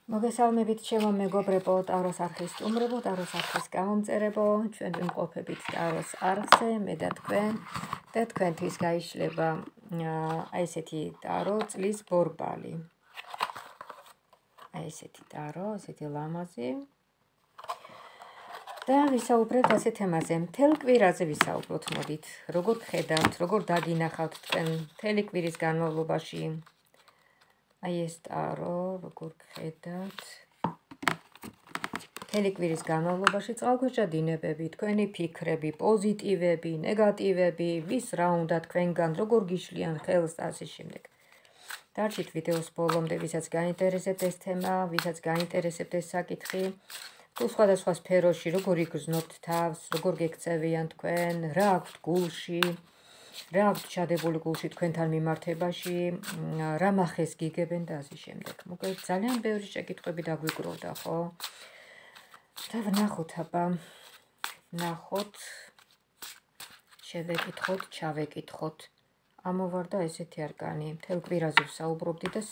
მოგესალმებით ჩემო მეგობრებო, ტაროს არხის სტუმრებო, ტაროს არხის გამომწერებო, ჩვენ ვიმყოფებით ტაროს არხზე, მე და თქვენთვის გაიშლება აი ესეთი ტარო წლის ბორბალი. აი ესეთი ტარო, ესეთი ლამაზი. და ვისაუბრებთ ასე თემაზე, მთელ კვირაზე ვისაუბროთ, მოდით, როგორ გხედავთ, როგორ დაგინახავთ თქვენ მთელი კვირის განმავლობაში. აი ეს ტარო, როგორ გხედავთ მთელი კვირის განმავლობაში წყალქვეშა დინებები, თქვენი ფიქრები, პოზიტივები, ნეგატივები, ვის რა უნდა თქვენგან, როგორ გიშლიან ხელს და ასე შემდეგ. დარჩით ვიდეოს ბოლომდე, ვისაც გაინტერესებთ ეს თემა, ვისაც გაინტერესებთ ეს საკითხი, თუ სხვადასხვა სფეროში, როგორ იგრძნობთ თავს, როგორ გექცევიან თქვენ, რა აქვთ გულში, რა აქვთ ჩადებული გულში თქვენთან მიმართებაში, რა მახეს გიგებენ და ასე შემდეგ. მოკლედ ძალიან ბევრი შეკითხვები დაგვიკროვდა, ხო? და ვნახოთ, აბა, ნახოთ, შევეკითხოთ, ჩავეკითხოთ. ამოვარდა ესეთი არკანი, მთელ კვირაზე ვსაუბრობდი და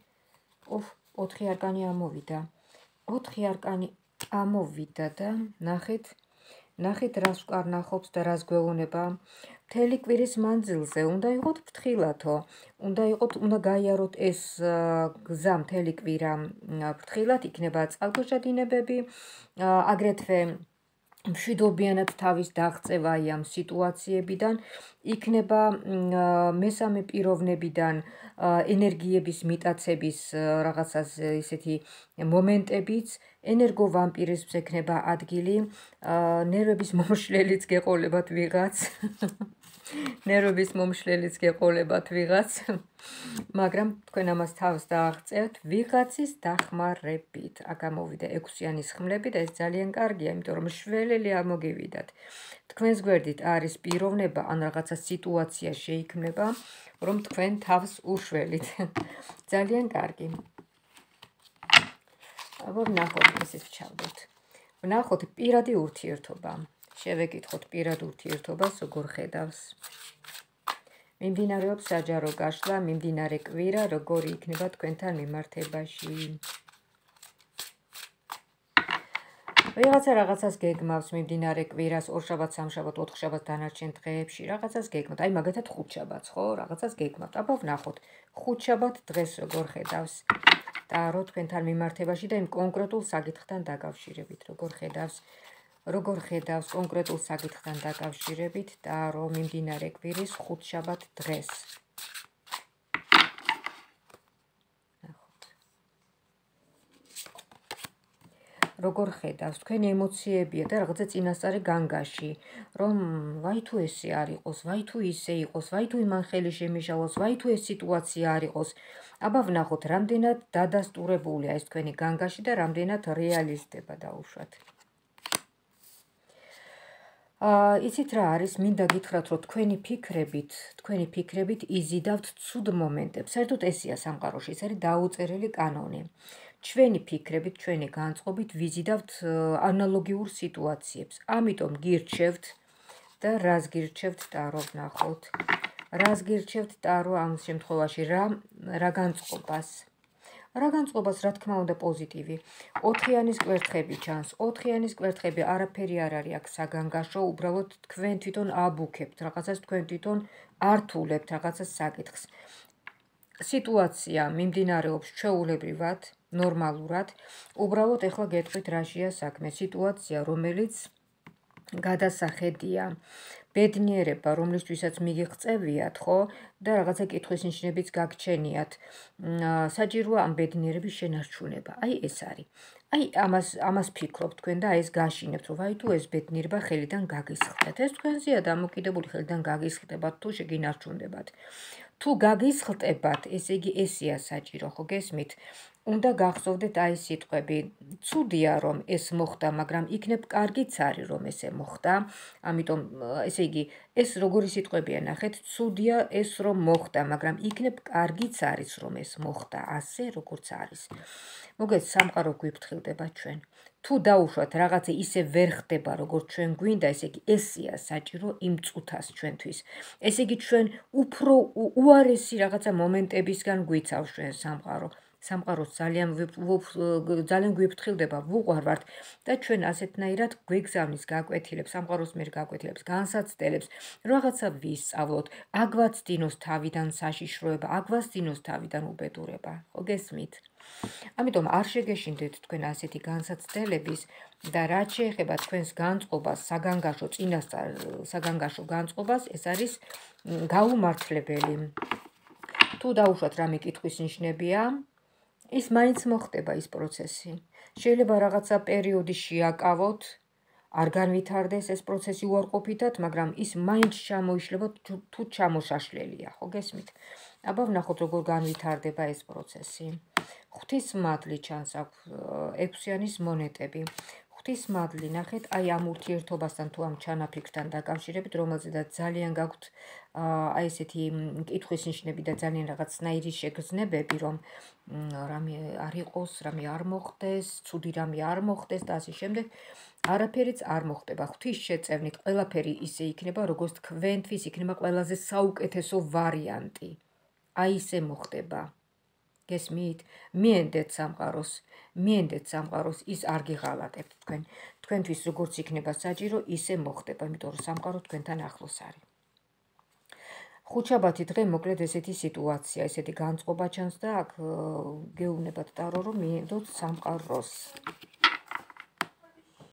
4 არკანი ამოვიდა. 4 არკანი ამოვიდა და ნახეთ რას ვკარნახობს და რას გვეუბნება. მთელი კვირის მანძილზე უნდა იყოთ ფრთხილათო, უნდა გაიაროთ ეს გზა მთელი კვირა ფრთხილად, იქნება წყალქვეშა დინებები, აგრეთვე მშვიდობიანად თავის დაღწევა ამ სიტუაციებიდან, იქნება მესამე პიროვნებიდან ენერგიების მიტაცების რაღაცას ისეთი მომენტებიც, ენერგოვამპირიზმს ექნება ადგილი, ნერვების მომშლელიც გეყოლებათ ვიღაც, მაგრამ თქვენ ამას თავს დააღწევთ ვიღაცის დახმარებით. აქ ამოვიდა 6-იანის ხმლები და ეს ძალიან კარგია, იმიტომ რომ შველელი ამოგივიდათ. თქვენს გვერდით არის პიროვნება ან რაღაცა სიტუაცია შეიქმნება, რომ თქვენ თავს უშველით. ძალიან კარგი. აბა ვნახოთ, ესეც ვჩავდეთ. ვნახოთ პირადი ურთიერთობა. შევეკითხოთ პირად ურთიერთობას, როგორ ხედავს. მიმდინარეობს საჯარო გაშლა, მიმდინარე კვირა, როგორი იქნება თქვენთან მიმართებაში. რაღაცას გეგმავს მიმდინარე კვირას, ორშაბათ, სამშაბათ, ოთხშაბათ დანარჩენ დღეებში, რაღაცას გეგმავთ. აი მაგათად ხუთშაბათს, ხო, რაღაცას გეგმავთ. აბა ვნახოთ, ხუთშაბათ დღეს როგორ ხედავს ტარო თქვენთან მიმართებაში და იმ კონკრეტულ საკითხთან დაკავშირებით, როგორ ხედავს კონკრეტულ საკითხთან დაკავშირებით ტარო მიმდინარე კვირის ხუთშაბათ დღეს. როგორ ხედავს, თქვენი ემოციებია და რაღაცა წინასწარი განგაში, რომ ვაი თუ ესე არ იყოს, ვაი თუ ისე იყოს, ვაი თუ იმან ხელი შემიშალოს, ვაი თუ ეს სიტუაცია არ იყოს. აბა ვნახოთ, რამდენად დადასტურებულია ეს თქვენი განგაში და რამდენად რეალიზდება დაუშვათ. იცით რა არის, მინდა გითხრათ, რომ თქვენი ფიქრებით იზიდავთ ცუდ მომენტებს. საერთოდ ესეა სამყაროში, ეს არის დაუწერელი კანონი. ჩვენი ფიქრებით, ჩვენი განწყობით ვიზიდავთ ანალოგიურ სიტუაციებს. ამიტომ გირჩევთ და რას გირჩევთ ტარო ვნახოთ. რას გირჩევთ ტარო ამ შემთხვევაში, რა განწყობას. რა განწყობას, რა თქმა უნდა, პოზიტივი. 4-იანის კვერთხები ჩანს. 4-იანის კვერთხები არაფერი არ არის აქ საგანგაშო, უბრალოდ თქვენ თვითონ აბუქებთ რაღაცას, თქვენ თვითონ ართულებთ რაღაცას საკითხს. სიტუაცია მიმდინარეობს ჩვეულებრივად, ნორმალურად, უბრალოდ ეხლა გეტყვით რაშია საქმე. სიტუაცია, რომელიც გადასახედია, ბედნიერება, რომლისთვისაც მიგიღწევიათ, ხო, და რაღაცა კითხვის ნიშნებიც გაგჩენიათ. საჭიროა ამ ბედნიერების შენარჩუნება. აი ეს არის. აი ამას ფიქრობთ თქვენ და ეს გაშინებთ, რომ ვაი თუ ეს ბედნიერება ხელიდან გაგისხდეთ. ეს თქვენზეა დამოკიდებული, ხელიდან გაგისხდებათ თუ შეგინარჩუნდებათ. თუ გაგისხლტებათ, ესე იგი ესეა საჭირო, ხო გესმით? უნდა გახსოვდეთ აი სიტყვები. ცუდია რომ ეს მოხდა, მაგრამ იქნებ კარგიც არის რომ ესე მოხდა. ამიტომ ესე იგი ეს როგორი სიტყვებია ნახეთ, ცუდია ეს რომ მოხდა, მაგრამ იქნებ კარგიც არის რომ ეს მოხდა, ასე როგორც არის. მოგეთ სამყარო გვიფრთხილდება ჩვენ. თუ დაუშვათ რაღაცა ისე ვერ ხდება, როგორც ჩვენ გვინდა, ესე იგი ესეა საჭირო იმ წუთას ჩვენთვის. ესე იგი ჩვენ უფრო უარესი რაღაცა მომენტებისგან გვიცავს ჩვენ სამყარო. სამყაროს ძალიან გვიფრთხილდება, ვუყვარვართ და ჩვენ ასეთნაირად გვეგზავნის გაკვეთილებს, სამყაროს მიერ გაკვეთილებს, განსაცდელებს, რაღაცა ვისწავლოთ, აგვაცდინოს თავიდან საშიშროება, აგვაცდინოს თავიდან უბედურება, ხო გესმით? ამიტომ არ შეგეშინდეთ თქვენ ასეთი განსაცდელების და რაც შეეხება თქვენს განწყობას, საგანგაშო განწყობას, ეს არის გაუმართლებელი. თუ დაუშვათ რამე კითხვის ნიშნებია, ის მაინც მოხდება ის პროცესი. შეიძლება რაღაცა პერიოდი შეაკავოთ, არ განვითარდეს ეს პროცესი უარყოფითად, მაგრამ ის მაინც ჩამოიშლება თუ ჩამოშაშლელია, ხო გესმით? აბა ვნახოთ როგორ განვითარდება ეს პროცესი. ღვთისმადლი ჩანს აქ 6-იანის მონეტები. ღვთისმადლი, ნახეთ, აი ამ ურთიერთობასთან თუ ამ ჩანაფიქრთან დაკავშირებით, რომელზედაც ძალიან გაქვთ აი ესეთი კითხვის ნიშნები და ძალიან რაღაცნაირი შეგრძნებები, რომ რამე არ იყოს, რამე არ მოხდეს, ცუდი რამე არ მოხდეს და ასე შემდეგ. არაფერიც არ მოხდება. ღვთის შეწევნით ყველაფერი ისე იქნება, როგორც თქვენთვის იქნება ყველაზე საუკეთესო ვარიანტი. აი ისე მოხდება. გესმით? მიენდეთ სამყაროს, ის არ გიღალატებთ თქვენ. თქვენთვის როგორც იქნება საჭირო, ისე მოხდება, იმიტომ რომ სამყარო თქვენთან ახლოს არის. ხუთშაბათი დღე მოკლედ ესეთი სიტუაცია, ესეთი განწყობა ჩანს და აქ გეუბნებათ ტარო, რომ მიენდოთ სამყაროს.